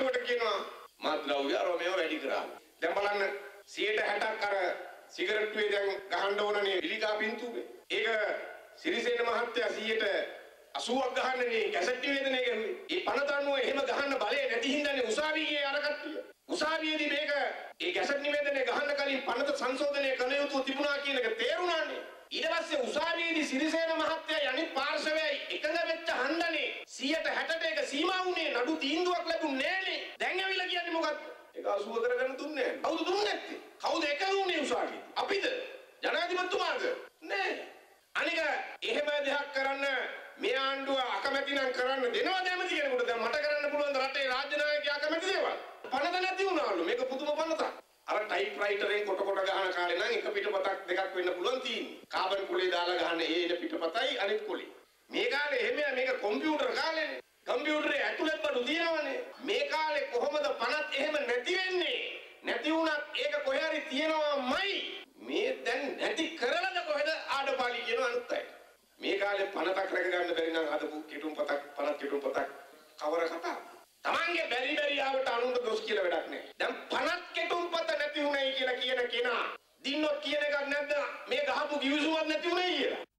ආණ්ඩුවට කියනවා මත්ද්‍රව්‍ය ආරෝමයේ වැඩි කරා. දැන් බලන්න 60ක් අර සිගරට්ටුවේ දැන් ගහන්න ඕනනේ පිළිකා පින්තූරේ. ඒක සිරිසේන මහත්තයා 80ක් ගහන්නනේ කැසට් නිවේදනය කරුවේ. ඒ පනත අනුව එහෙම ගහන්න බලය නැති හින්දානේ උසාවියේ අර කට්ටිය. උසාවියේදී මේක ඒ කැසට් නිවේදනය ගහන්න කලින් පනත සංශෝධනය කළ යුතු තිබුණා කියන එක තේරුණානේ. ඊට පස්සේ උසාවියේදී සිරිසේන මහත්තයා අනිත් පාර්ශවයයි එකඟ වෙච්ච හන්දනේ 160ට ඒක සීමා වුණේ නඩු තීන්දුවක් ලැබුණේ නෑනේ. දැන් ඇවිල්ලා කියන්නේ මොකද්ද? ඒක අසුව කරගන්න දුන්නේ නෑ. කවුද දුන්නේ නැත්තේ? කවුද එකඟ වුණේ උසාවියේ? අපිද? ජනාධිපතිතුමාද? නෑ. අනික එහෙම දෙයක් කරන්න මේ ආණ්ඩුව අකමැති නම් කරන්න දෙනවද ඇමති කෙනෙකුට? දැන් මට කරන්න පුළුවන් රටේ රාජ්‍ය නායකයා අකමැති දේවල්. පනත නැති වුණාලු. මේක පුදුම පනතක්. අර ටයිප් රයිටරෙන් කොට ගහන කාලේ නම් එක පිටපතක් දෙකක් වෙන්න පුළුවන් තියෙන්නේ. කාබන් කුලේ දාලා ගහන ඒ එන පිටපතයි අනිත් කුලේ. මේ කාලේ එහෙම මේක කම්පියුටර් කාලේනේ. කම්පියුටරේ ඇතුළත් බඩු තියෙනවනේ. මේ කාලේ කොහොමද පනත් එහෙම නැති වෙන්නේ? නැති වුණත් ඒක කොහේ හරි තියෙනවමයි. මේ දැන් නැති කරලද කොහෙද ආඩපාලි කියන අනිත් අය. මේ කාලේ පනතක් රැක ගන්න බැරි නම් අදපු කෙටුම් පතක් පනත් කෙටුම් පතක් කවර කතාව. තමන්ගේ බැරි ආවට අනුන්ට දොස් කියලා වැඩක් නැහැ. දැන් පනත් කෙටුම් පත නැති වුණයි කියලා කියන කෙනා දින්නොත් කියන එකක් නැද්ද මේ ගහපු කිවිසුවක් නැති වුණයි කියලා.